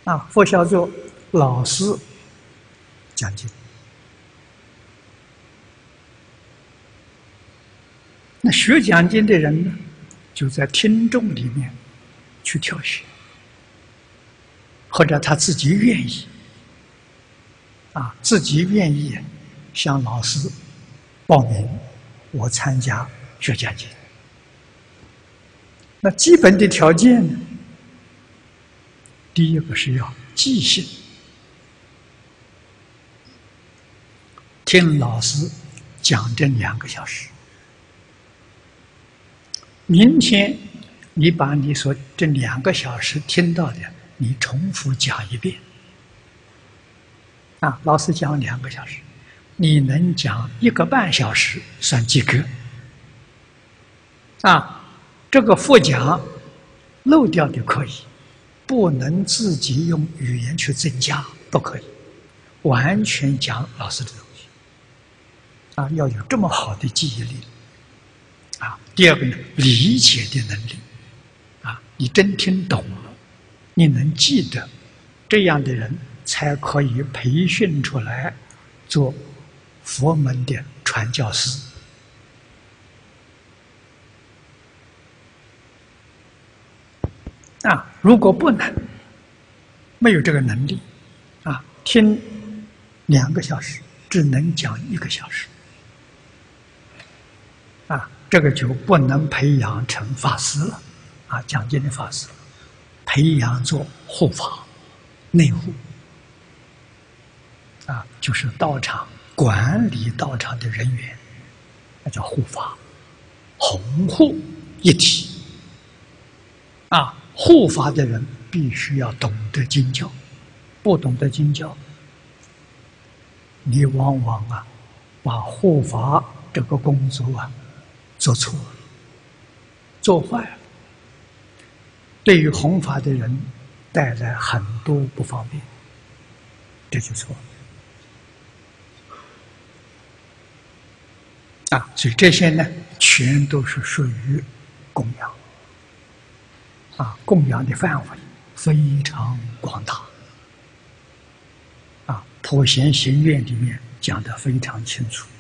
佛小做老师讲经。那学讲经的人呢，就在听众里面去挑选，或者他自己愿意，自己愿意向老师报名，我参加学讲经。那基本的条件呢，第一个是要即兴，听老师讲这2个小时。明天你把你所这2个小时听到的，你重复讲一遍。老师讲2个小时，你能讲1个半小时算及格。这个复讲漏掉的可以，不能自己用语言去增加，不可以，完全讲老师的东西。要有这么好的记忆力。第二个呢，理解的能力。你真听懂了，你能记得，这样的人才可以培训出来做佛门的传教士。如果不能，没有这个能力，听2个小时，只能讲1个小时，这个就不能培养成法师了，讲经的法师，培养做护法、内护，就是道场管理道场的人员，那叫护法，弘护一体。护法的人必须要懂得经教，不懂得经教，你往往把护法这个工作做错了，做坏了，对于弘法的人带来很多不方便，这就错了。所以这些呢，全都是属于供养。供养的范围非常广大。普贤行愿里面讲得非常清楚。